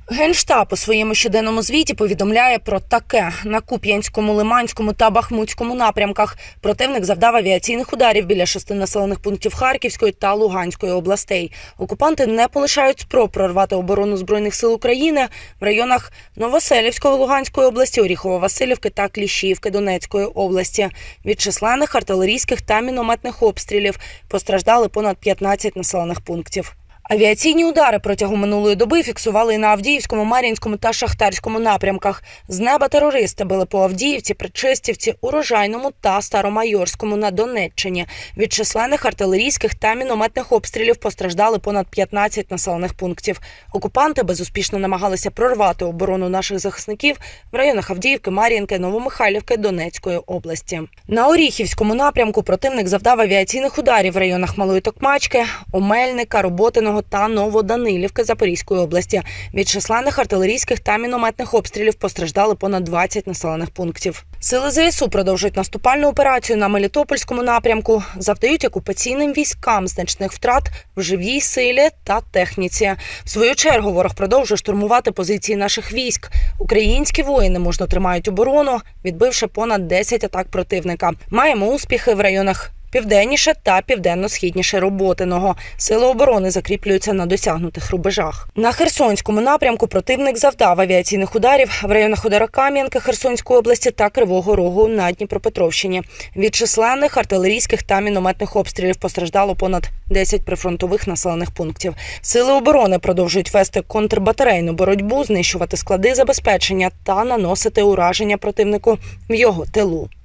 Генштаб у своєму щоденному звіті повідомляє про таке. На Куп'янському, Лиманському та Бахмутському напрямках противник завдав авіаційних ударів біля 6 населених пунктів Харківської та Луганської областей. Окупанти не полишають спроб прорвати оборону Збройних сил України в районах Новоселівської Луганської області, Оріхово-Василівки та Кліщіївки Донецької області. Від численних артилерійських та мінометних обстрілів постраждали понад 15 населених пунктів. Авіаційні удари протягом минулої доби фіксували і на Авдіївському, Мар'їнському та Шахтарському напрямках. З неба терористи били по Авдіївці, Причистівці, Урожайному та Старомайорському на Донеччині. Від численних артилерійських та мінометних обстрілів постраждали понад 15 населених пунктів. Окупанти безуспішно намагалися прорвати оборону наших захисників в районах Авдіївки, Мар'їнки, Новомихайлівки Донецької області. На Оріхівському напрямку противник завдав авіаційних ударів в районах Малої Токмачки, Омельника, Роботиного та Новоданилівки Запорізької області. Від численних артилерійських та мінометних обстрілів постраждали понад 20 населених пунктів. Сили ЗСУ продовжують наступальну операцію на Мелітопольському напрямку, завдають окупаційним військам значних втрат в живій силі та техніці. В свою чергу ворог продовжує штурмувати позиції наших військ. Українські воїни мужно тримають оборону, відбивши понад 10 атак противника. Маємо успіхи в районах південніше та південно-східніше Роботиного. Сили оборони закріплюються на досягнутих рубежах. На Херсонському напрямку противник завдав авіаційних ударів в районах Одарокам'янки Херсонської області та Кривого Рогу на Дніпропетровщині. Від численних артилерійських та мінометних обстрілів постраждало понад 10 прифронтових населених пунктів. Сили оборони продовжують вести контрбатарейну боротьбу, знищувати склади забезпечення та наносити ураження противнику в його тилу.